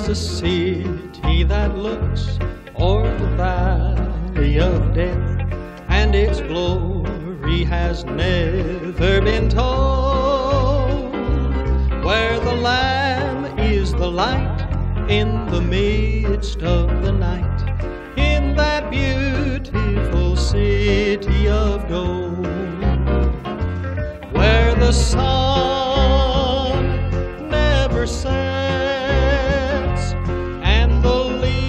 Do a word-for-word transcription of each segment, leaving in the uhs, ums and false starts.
There's a city that looks o'er the valley of death, and its glory has never been told, where the Lamb is the light in the midst of the night, in that beautiful city of gold, where the sun never sets and the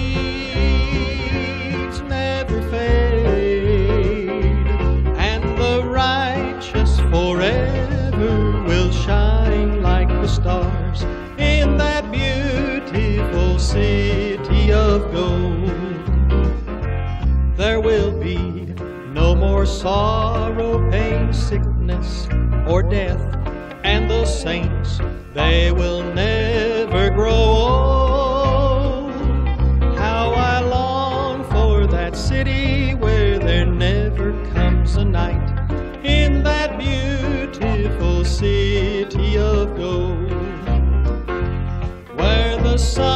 leaves never fade, and the righteous forever will shine like the stars in that beautiful city of gold. There will be no more sorrow, pain, sickness, or death, and the saints, they will never grow old. How I long for that city where there never comes a night, in that beautiful city of gold, where the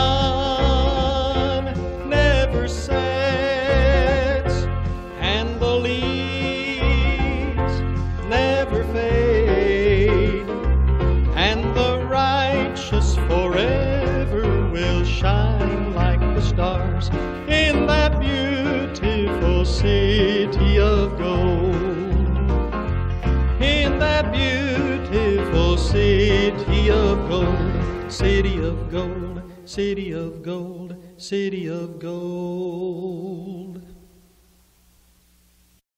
sun never sets and the leaves never fade, and the righteous forever will shine like the stars in that beautiful city of gold, in that beautiful city of gold, city of gold, city of gold, city of gold.